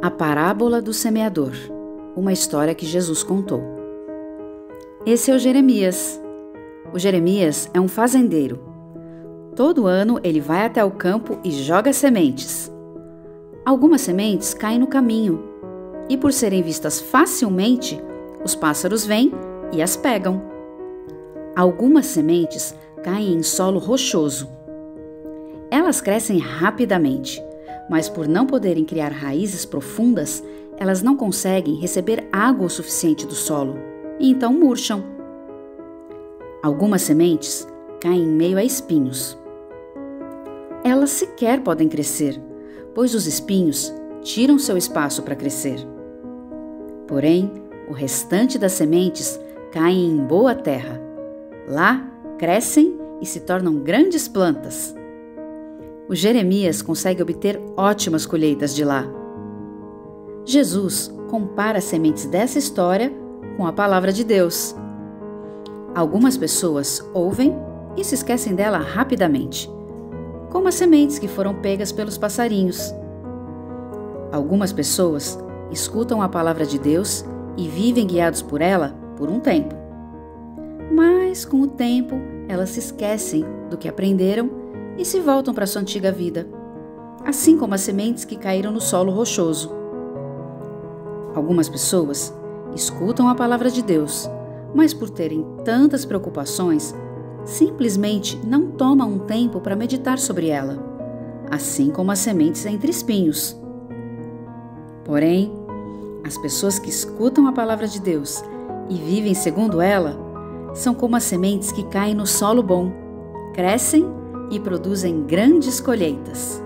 A parábola do semeador, uma história que Jesus contou. Esse é o Jeremias. O Jeremias é um fazendeiro. Todo ano ele vai até o campo e joga sementes. Algumas sementes caem no caminho e, por serem vistas facilmente, os pássaros vêm e as pegam. Algumas sementes caem em solo rochoso. Elas crescem rapidamente, mas por não poderem criar raízes profundas, elas não conseguem receber água o suficiente do solo e então murcham. Algumas sementes caem em meio a espinhos. Elas sequer podem crescer, pois os espinhos tiram seu espaço para crescer. Porém, o restante das sementes caem em boa terra. Lá, crescem e se tornam grandes plantas. O Jeremias consegue obter ótimas colheitas de lá. Jesus compara as sementes dessa história com a palavra de Deus. Algumas pessoas ouvem e se esquecem dela rapidamente, como as sementes que foram pegas pelos passarinhos. Algumas pessoas escutam a palavra de Deus e vivem guiados por ela por um tempo. Mas, com o tempo, elas se esquecem do que aprenderam e se voltam para sua antiga vida, assim como as sementes que caíram no solo rochoso. Algumas pessoas escutam a palavra de Deus, mas por terem tantas preocupações, simplesmente não tomam um tempo para meditar sobre ela, assim como as sementes entre espinhos. Porém, as pessoas que escutam a palavra de Deus e vivem segundo ela, são como as sementes que caem no solo bom, crescem e produzem grandes colheitas.